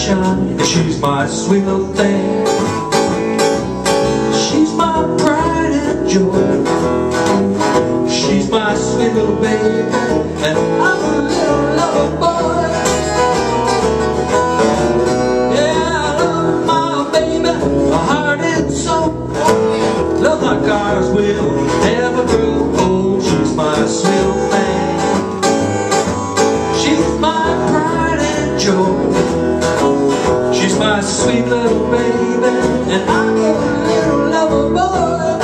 sunshine, and she's my sweet little thing. She's my pride and joy. She's my sweet little baby, and I'm a little lover boy. Yeah, I love my baby, my heart and soul. Love like ours will never grow old. She's my sweet little thing. She's my pride and joy. She's my sweet little baby, and I'm a little lover boy.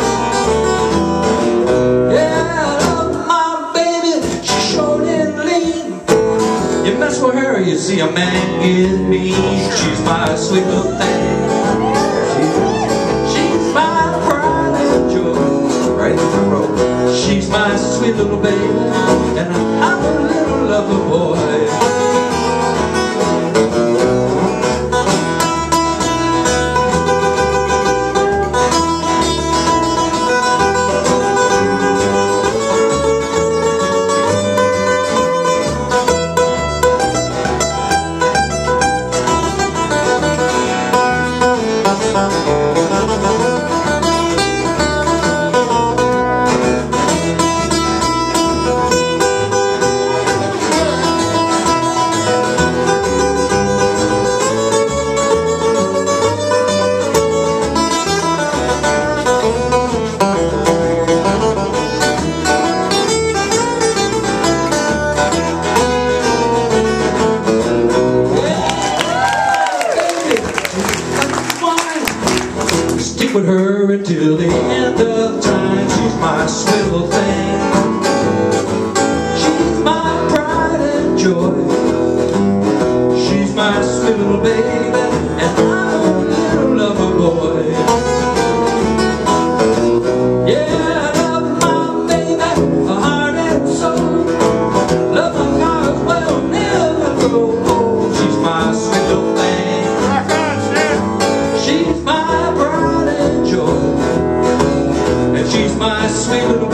Yeah, I love my baby, she's short and lean. You mess with her, you see a man get mean. She's my sweet little thing. She's my pride and joy. Right in the road. She's my sweet little baby, and I'm a little lover boy. Stick with her until the end of time. She's my sweet little thing. She's my pride and joy. She's my sweet little baby, and I'm a little lover boy. Yeah, I love my baby, my heart and soul. Love like ours will never grow old. She's my sweet little thing. She's my pride and joy, and she's my sweet little